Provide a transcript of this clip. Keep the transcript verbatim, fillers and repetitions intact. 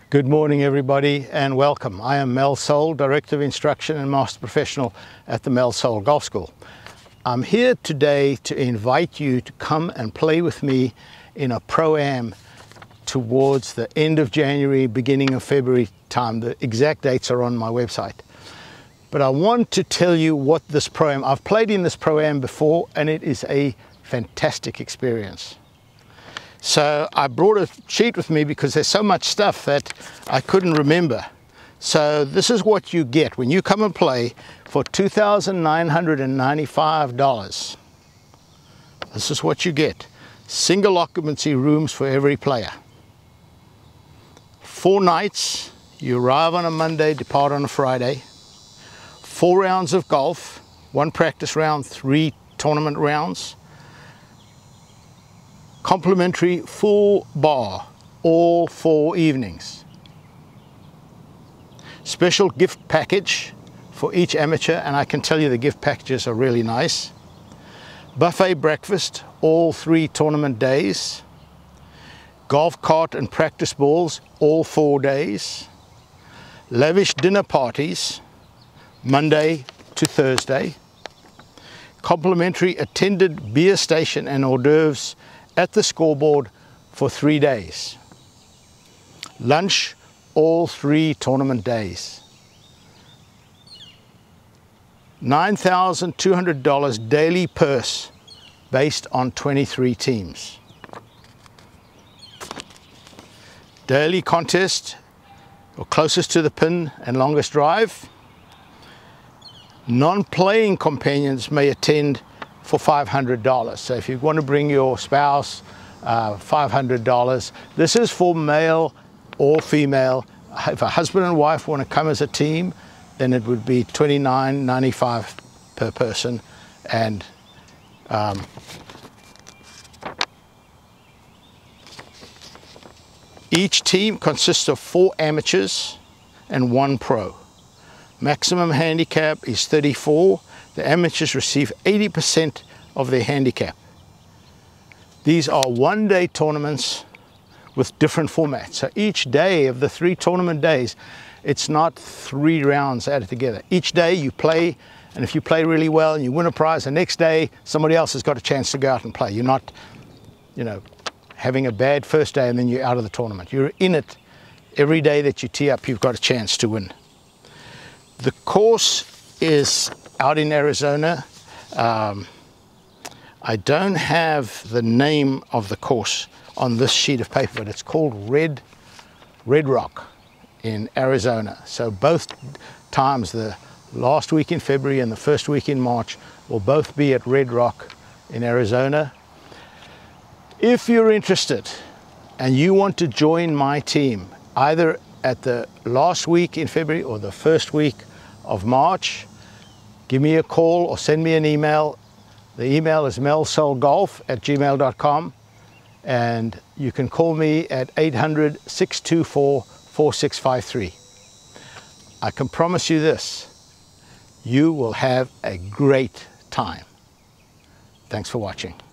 Good morning everybody and welcome. I am Mel Soul, Director of Instruction and Master Professional at the Mel Soul Golf School. I'm here today to invite you to come and play with me in a Pro-Am towards the end of January, beginning of February time. The exact dates are on my website. But I want to tell you what this Pro-Am, I've played in this Pro-Am before and it is a fantastic experience. So I brought a sheet with me because there's so much stuff that I couldn't remember. So this is what you get when you come and play for two thousand nine hundred ninety-five dollars. This is what you get. Single occupancy rooms for every player. Four nights, you arrive on a Monday, depart on a Friday. Four rounds of golf, one practice round, three tournament rounds. Complimentary full bar, all four evenings. Special gift package for each amateur, and I can tell you the gift packages are really nice. Buffet breakfast, all three tournament days. Golf cart and practice balls, all four days. Lavish dinner parties, Monday to Thursday. Complimentary attended beer station and hors d'oeuvres at the scoreboard for three days. Lunch all three tournament days. nine thousand two hundred dollars daily purse based on twenty-three teams. Daily contest, or closest to the pin and longest drive. Non-playing companions may attend for five hundred dollars. So if you want to bring your spouse, uh, five hundred dollars. This is for male or female. If a husband and wife want to come as a team, then it would be twenty-nine ninety-five per person. And um, each team consists of four amateurs and one pro. Maximum handicap is thirty-four. The amateurs receive eighty percent of their handicap. These are one-day tournaments with different formats. So each day of the three tournament days, it's not three rounds added together. Each day you play, and if you play really well and you win a prize, the next day somebody else has got a chance to go out and play. You're not, you know, having a bad first day and then you're out of the tournament. You're in it every day that you tee up, you've got a chance to win. The course is out in Arizona. Um, I don't have the name of the course on this sheet of paper, but it's called Red, Red Rock in Arizona. So both times, the last week in February and the first week in March, will both be at Red Rock in Arizona. If you're interested and you want to join my team, either at the last week in February or the first week of March, give me a call or send me an email. The email is melsoulgolf at gmail dot com, and you can call me at eight hundred, six two four, four six five three. I can promise you this, you will have a great time. Thanks for watching.